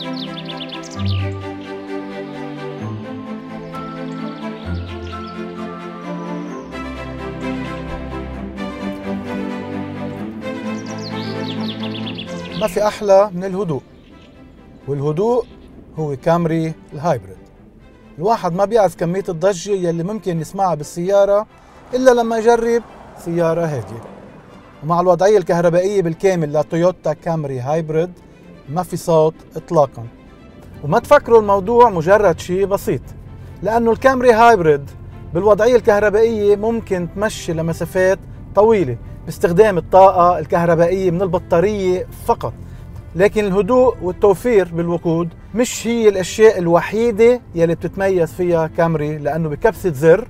ما في أحلى من الهدوء، والهدوء هو كامري الهايبريد. الواحد ما بيعرف كمية الضجة يلي ممكن يسمعها بالسيارة إلا لما يجرب سيارة هادية. ومع الوضعية الكهربائية بالكامل لتويوتا كامري هايبريد ما في صوت إطلاقا. وما تفكروا الموضوع مجرد شيء بسيط، لأنه الكامري هايبريد بالوضعية الكهربائية ممكن تمشي لمسافات طويلة باستخدام الطاقة الكهربائية من البطارية فقط. لكن الهدوء والتوفير بالوقود مش هي الأشياء الوحيدة يلي بتتميز فيها كامري، لأنه بكبسة زر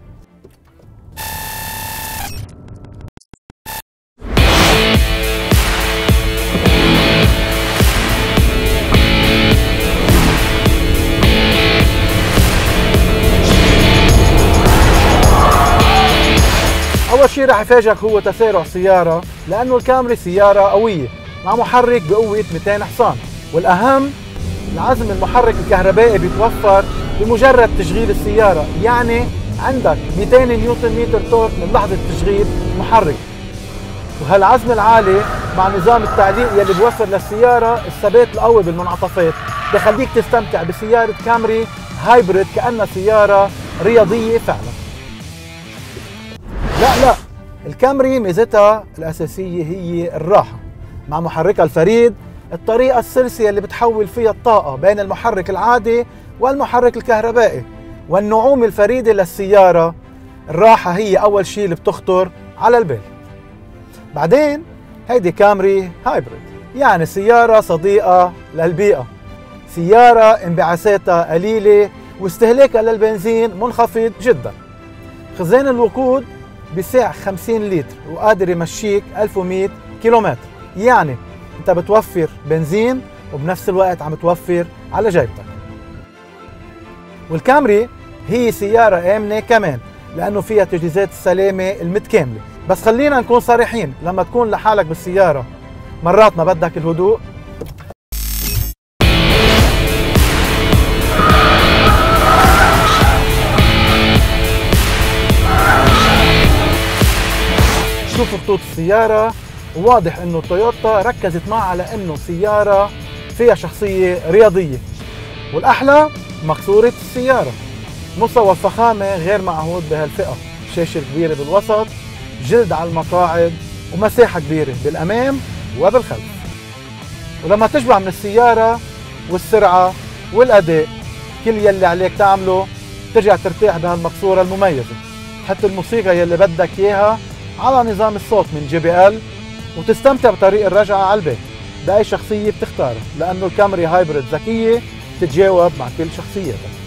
أول شيء رح يفاجئك هو تسارع السيارة، لأنه الكامري سيارة قوية مع محرك بقوة 200 حصان، والأهم العزم المحرك الكهربائي بيتوفر بمجرد تشغيل السيارة. يعني عندك 200 نيوتن متر تورك من لحظة تشغيل المحرك، وهالعزم العالي مع نظام التعليق يلي بيوفر للسيارة الثبات القوي بالمنعطفات بخليك تستمتع بسيارة كامري هايبريد كأنها سيارة رياضية فعلا. لا، الكامري ميزتها الأساسية هي الراحة، مع محركها الفريد، الطريقة السلسة اللي بتحول فيها الطاقة بين المحرك العادي والمحرك الكهربائي، والنعومة الفريدة للسيارة. الراحة هي أول شيء اللي بتخطر على البال. بعدين هيدي كامري هايبريد، يعني سيارة صديقة للبيئة، سيارة انبعاثاتها قليلة واستهلاكها للبنزين منخفض جدا. خزان الوقود بسع 50 لتر وقادر يمشيك 1100 كيلومتر، يعني انت بتوفر بنزين وبنفس الوقت عم توفر على جيبتك. والكامري هي سيارة آمنة كمان لأنه فيها تجهيزات السلامة المتكاملة. بس خلينا نكون صريحين، لما تكون لحالك بالسيارة مرات ما بدك الهدوء. شوفوا خطوط السيارة، وواضح انه تويوتا ركزت معها على انه سيارة فيها شخصية رياضية. والأحلى مقصورة السيارة، مستوى الفخامة غير معهود بهالفئة، شاشة كبيرة بالوسط، جلد على المقاعد، ومساحة كبيرة بالأمام وبالخلف. ولما تشبع من السيارة والسرعة والأداء كل يلي عليك تعمله ترجع ترتاح بهالمقصورة المميزة. تحط الموسيقى يلي بدك إياها على نظام الصوت من JBL وتستمتع بطريق الرجعة على البيت بأي شخصية بتختارها، لأنه الكامري هايبريد ذكية تتجاوب مع كل شخصيتك.